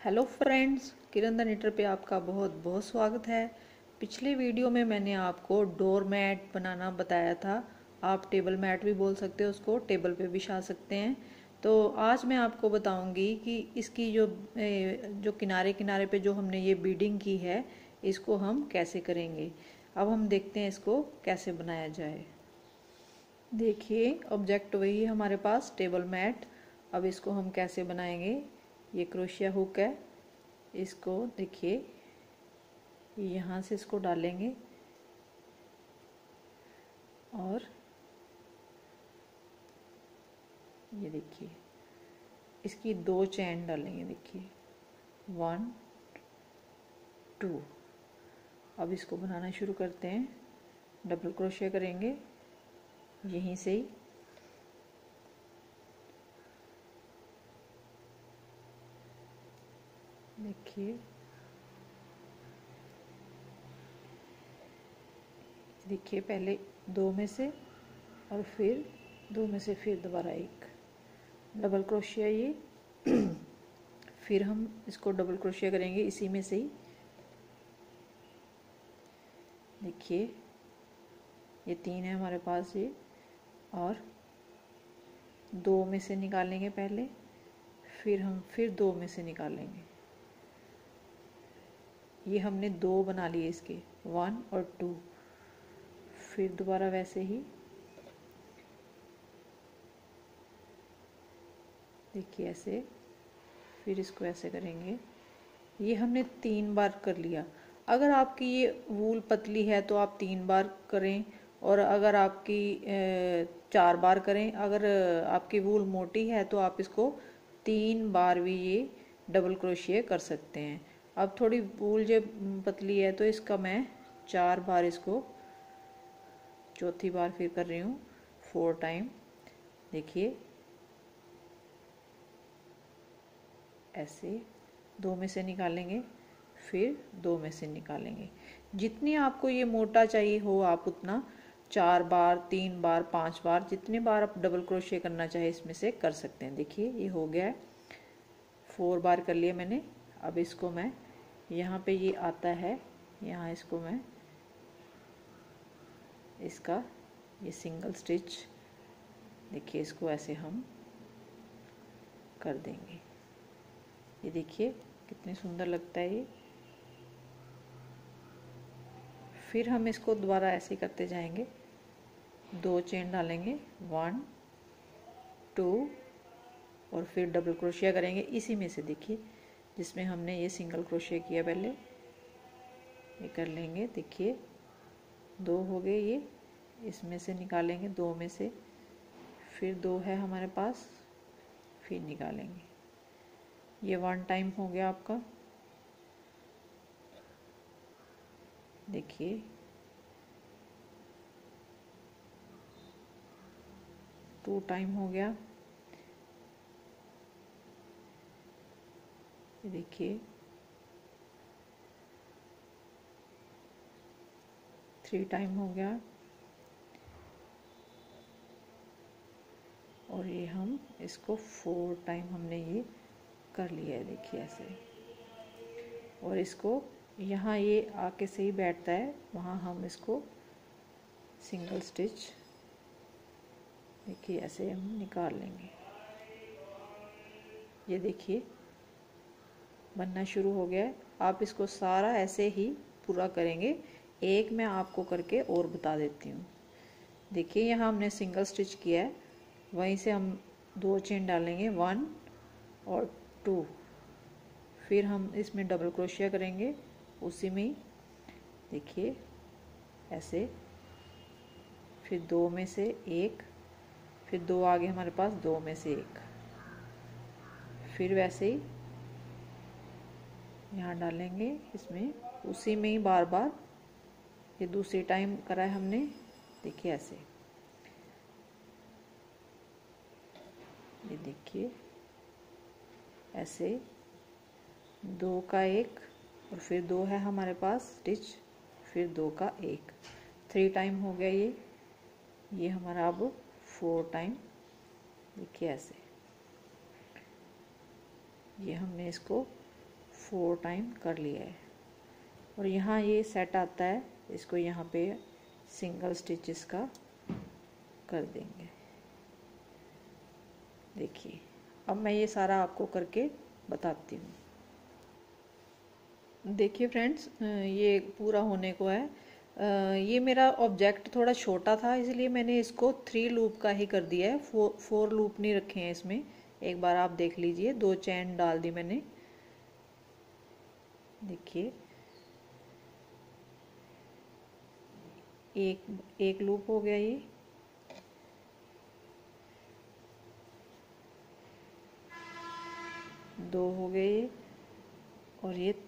Hello friends, Kiran the knitter पे आपका बहुत बहुत स्वागत है। पिछले वीडियो में मैंने आपको डोर मैट बनाना बताया था। आप टेबल मैट भी बोल सकते हो, उसको टेबल पे बिछा सकते हैं। तो आज मैं आपको बताऊंगी कि इसकी जो किनारे किनारे पे जो हमने ये बीडिंग की है, इसको हम कैसे करेंगे। अब हम देखते हैं इसको कैसे बनाया जाए। देखिए, ऑब्जेक्ट वही है हमारे पास, टेबल मैट। अब इसको हम कैसे बनाएंगे। ये क्रोशिया हुक है, इसको देखिए यहाँ से इसको डालेंगे और ये देखिए इसकी 2 चैन डालेंगे। देखिए 1 2। अब इसको बनाना शुरू करते हैं। डबल क्रोशिया करेंगे यहीं से ही। देखिए पहले 2 में से और फिर 2 में से फिर दोबारा एक डबल क्रोशिया ये फिर हम इसको डबल क्रोशिया करेंगे इसी में से ही। देखिए ये 3 है हमारे पास ये, और 2 में से निकालेंगे पहले, फिर हम फिर 2 में से निकालेंगे। ये हमने 2 बना लिए इसके, 1 और 2। फिर दोबारा वैसे ही देखिए ऐसे, फिर इसको ऐसे करेंगे। ये हमने 3 बार कर लिया। अगर आपकी ये वूल पतली है तो आप 3 बार करें, और अगर आपकी 4 बार करें। अगर आपकी वूल मोटी है तो आप इसको 3 बार भी ये डबल क्रोशिया कर सकते हैं। अब थोड़ी वूल जो पतली है तो इसका मैं 4 बार इसको, चौथी बार फिर कर रही हूँ 4 टाइम। देखिए ऐसे 2 में से निकालेंगे, फिर 2 में से निकालेंगे। जितनी आपको ये मोटा चाहिए हो आप उतना 4 बार, 3 बार, 5 बार, जितने बार आप डबल क्रोशिया करना चाहे इसमें से कर सकते हैं। देखिए ये हो गया है, 4 बार कर लिया मैंने। अब इसको मैं यहाँ पे ये आता है, यहाँ इसको मैं इसका ये सिंगल स्टिच, देखिए इसको ऐसे हम कर देंगे। ये देखिए कितनी सुंदर लगता है ये। फिर हम इसको दोबारा ऐसे करते जाएंगे, 2 चेन डालेंगे, 1 2 और फिर डबल क्रोशिया करेंगे इसी में से। देखिए जिसमें हमने ये सिंगल क्रोशिया किया पहले, ये कर लेंगे। देखिए 2 हो गए ये, इसमें से निकालेंगे 2 में से, फिर 2 है हमारे पास, फिर निकालेंगे। ये 1 टाइम हो गया आपका। देखिए 2 टाइम हो गया। देखिए 3 टाइम हो गया, और ये हम इसको 4 टाइम हमने ये कर लिया है। देखिए ऐसे, और इसको यहाँ ये आके से ही बैठता है, वहाँ हम इसको सिंगल स्टिच देखिए ऐसे हम निकाल लेंगे। ये देखिए बनना शुरू हो गया है। आप इसको सारा ऐसे ही पूरा करेंगे। एक मैं आपको करके और बता देती हूँ। देखिए यहाँ हमने सिंगल स्टिच किया है, वहीं से हम 2 चेन डालेंगे, 1 और 2। फिर हम इसमें डबल क्रोशिया करेंगे उसी में ही। देखिए ऐसे, फिर 2 में से एक, फिर 2 आगे हमारे पास, 2 में से एक, फिर वैसे ही यहाँ डालेंगे इसमें, उसी में ही बार बार। ये दूसरी टाइम करा है हमने। देखिए ऐसे, ये देखिए ऐसे 2 का 1, और फिर 2 है हमारे पास स्टिच, फिर 2 का 1, 3 टाइम हो गया ये हमारा। अब 4 टाइम देखिए ऐसे, ये हमने इसको 4 टाइम कर लिया है। और यहाँ ये सेट आता है, इसको यहाँ पे सिंगल स्टिचेस का कर देंगे। देखिए अब मैं ये सारा आपको करके बताती हूँ। देखिए फ्रेंड्स, ये पूरा होने को है। ये मेरा ऑब्जेक्ट थोड़ा छोटा था, इसलिए मैंने इसको 3 लूप का ही कर दिया है। 4 लूप नहीं रखे हैं इसमें। एक बार आप देख लीजिए, 2 चैन डाल दी मैंने। देखिए एक लूप हो गया, ये 2 हो गए, और ये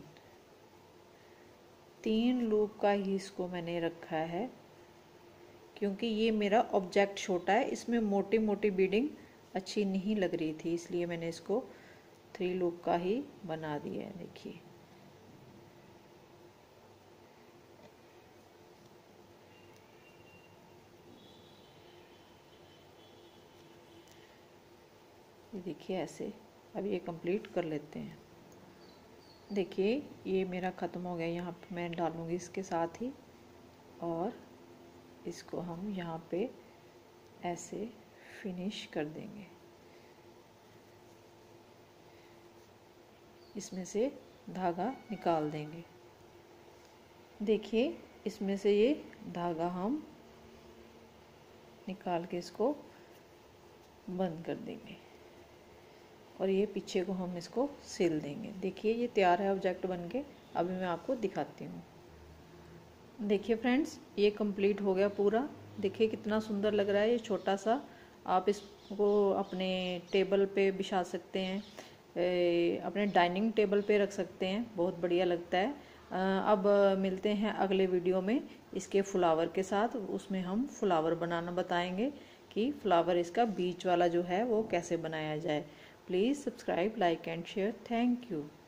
3 लूप का ही इसको मैंने रखा है, क्योंकि ये मेरा ऑब्जेक्ट छोटा है, इसमें मोटी मोटी बीडिंग अच्छी नहीं लग रही थी, इसलिए मैंने इसको 3 लूप का ही बना दिया है। देखिए देखिए ऐसे। अब ये कंप्लीट कर लेते हैं। देखिए ये मेरा ख़त्म हो गया, यहाँ पे मैं डालूँगी इसके साथ ही, और इसको हम यहाँ पे ऐसे फिनिश कर देंगे। इसमें से धागा निकाल देंगे। देखिए इसमें से ये धागा हम निकाल के इसको बंद कर देंगे, और ये पीछे को हम इसको सिल देंगे। देखिए ये तैयार है ऑब्जेक्ट बनके। अभी मैं आपको दिखाती हूँ। देखिए फ्रेंड्स, ये कंप्लीट हो गया पूरा। देखिए कितना सुंदर लग रहा है ये छोटा सा। आप इसको अपने टेबल पे बिछा सकते हैं, अपने डाइनिंग टेबल पे रख सकते हैं, बहुत बढ़िया लगता है। अब मिलते हैं अगले वीडियो में इसके फ्लावर के साथ। उसमें हम फ्लावर बनाना बताएंगे कि फ्लावर इसका बीच वाला जो है वो कैसे बनाया जाए। Please subscribe, like and share. Thank you.